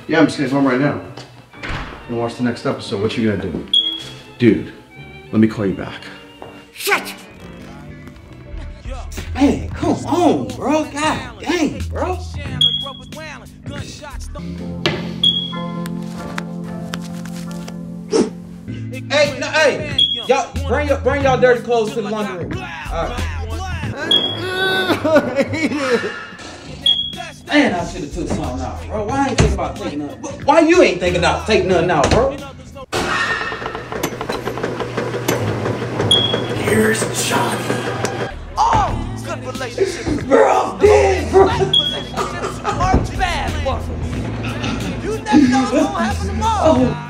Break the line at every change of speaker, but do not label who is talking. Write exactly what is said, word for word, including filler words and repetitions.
Yeah, I'm just getting home right now. I'm gonna watch the next episode. What you gonna do? Dude, let me call you back.
Shut! Man, come on, bro. God dang, bro. Hey, no, hey, y'all bring your bring y'all dirty clothes to the laundry room. All right. I hate it. Man, I should have took something out, bro. Why I ain't thinking about taking nothing? Why you ain't thinking about taking nothing out, bro? Here's Johnny.
Oh, good relationships.
Bro, I'm dead, bro.
Relationships are bad ones. You never know what's gonna happen tomorrow.
Oh.